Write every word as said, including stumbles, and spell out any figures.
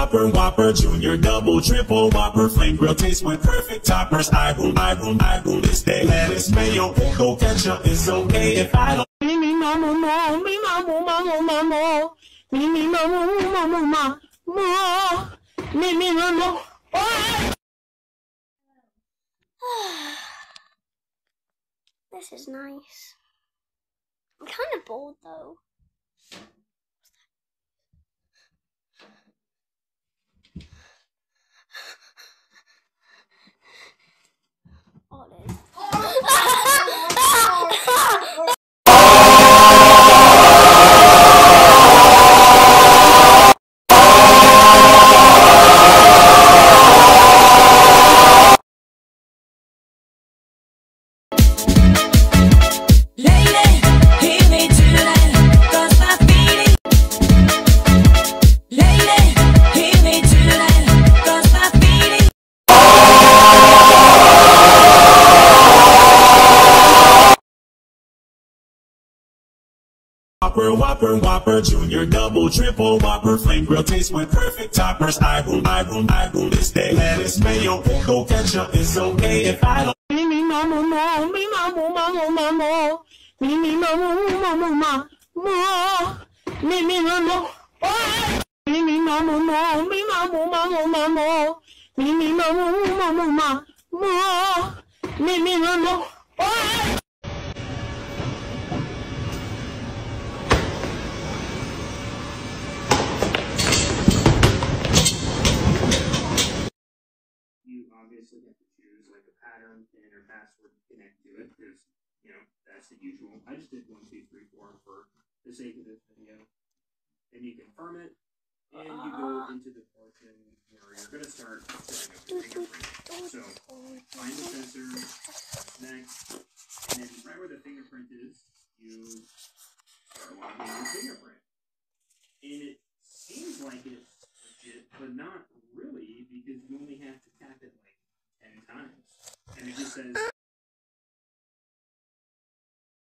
Whopper, Whopper, Junior, Double, Triple, Whopper, Flame Grill, taste with perfect toppers. I rule, I rule, I rule this day. Lettuce, mayo, pickle, ketchup is okay if I don't. Me, me, mama, mo, me, mama, mama, mama, me, me, mama, mama, mama, mo, me, me, mama. This is nice. I'm kind of bored though. Oh, it is. Whopper, Whopper, Whopper, Junior, Double, Triple, Whopper, Flame Grill, taste with perfect toppers. I rule, I rule, I rule this day. Lettuce, mayo, pickle, ketchup is okay if I don't. Me, me, mama, mo, me, mama, mama, mama, me, me, mama, mama, mama, mo, me, me, mama. Me, me, mama, mo, me, mama, mama, mama, me, me, mama, mama, mama, mo, me, me, mama. You obviously have to choose like a pattern, pin, or password to connect to it because, you know, that's the usual. I just did one, two, three, four for the sake of this video. Then you confirm it, and you go into the portion where you're going to start setting up your fingerprint. So, find the sensor, next, and then right where the fingerprint is, you start logging your fingerprint. And it seems like it's legit, but not really, because you only have to tap it like ten times. And it just says